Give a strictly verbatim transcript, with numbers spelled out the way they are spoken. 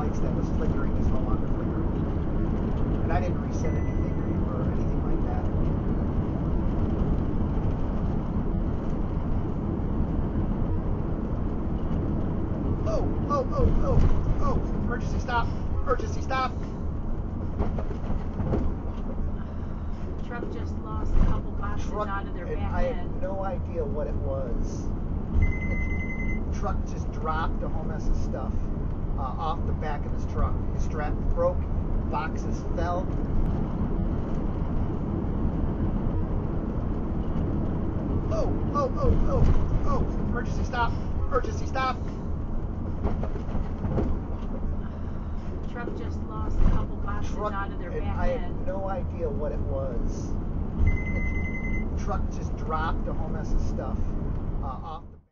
lights that was flickering is no longer flickering. And I didn't reset anything or anything like that. Oh, oh, oh, oh, oh, emergency stop, emergency stop. Truck just lost a couple boxes Truck, out of their and back I end. have no idea what it was. Truck just dropped a whole mess of stuff uh, off the back of his truck. His strap broke, boxes fell. Oh, oh, oh, oh, oh, emergency stop, emergency stop. Truck just lost a couple boxes Truck, out of their and back I end. have no idea what it was. Truck just dropped a whole mess of stuff uh, off.